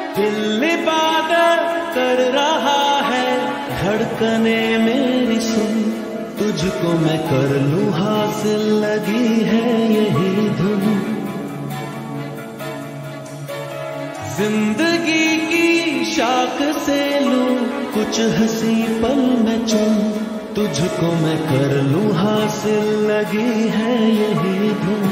दिल इबादत कर रहा है, धड़कने मेरी सुन, तुझको मैं कर लूं हासिल, लगी है यही धुन। जिंदगी की शाख से लूं कुछ हंसी पल में चुन, तुझको मैं कर लूं हासिल, लगी है यही धुन।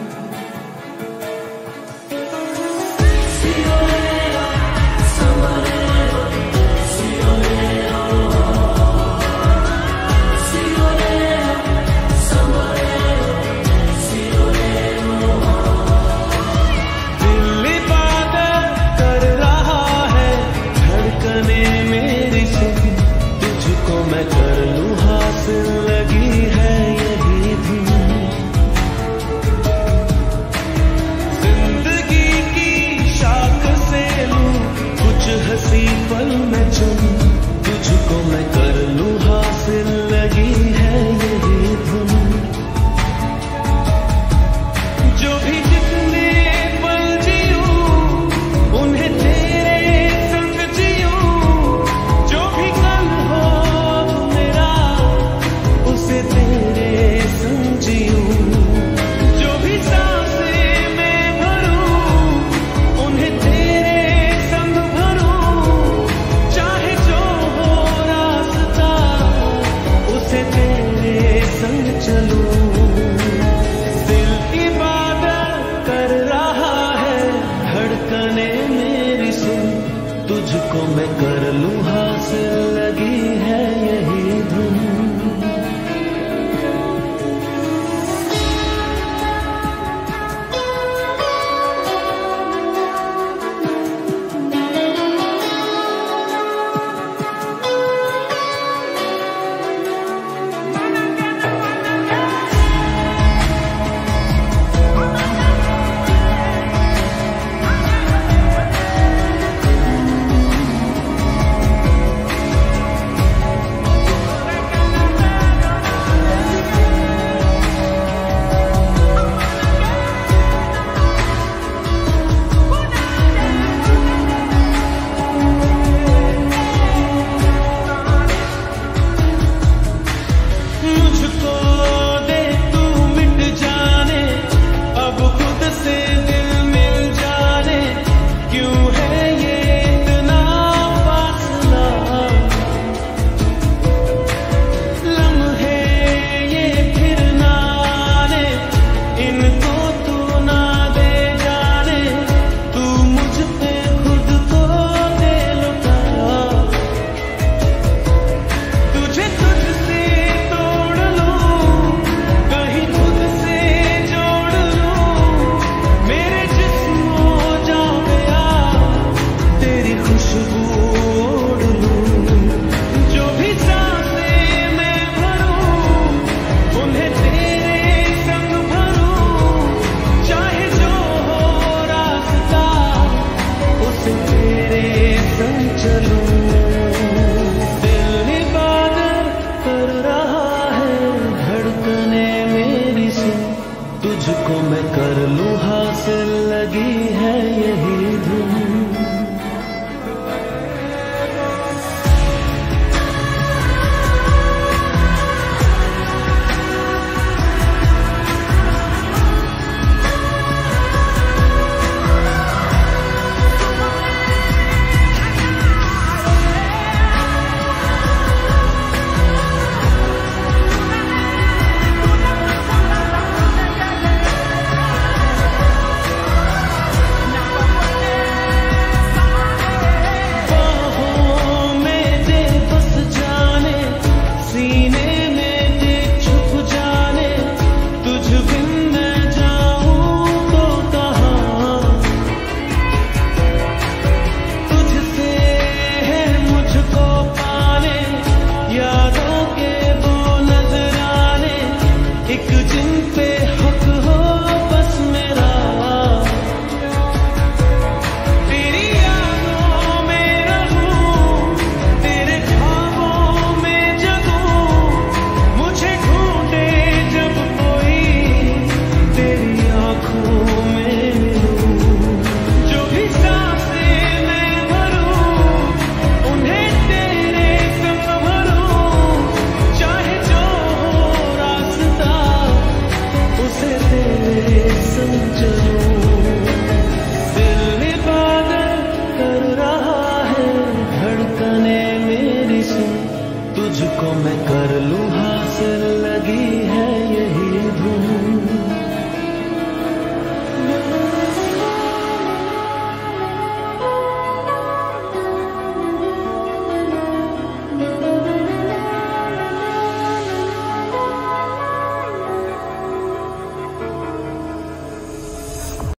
हंसी पल में चुन, तुझको मैं कर लूं हासिल, लगी है यही धुन। जो भी जितने पल जीऊं उन्हें तेरे संग जीऊं, जो भी कल हो मेरा उसे तेरे संग जीऊं, जो भी सांसें मैं भरूं उन्हें तेरे चलूं। दिल इबादत कर रहा है, धड़कने मेरी सुन, तुझको मैं कर लूं हासिल।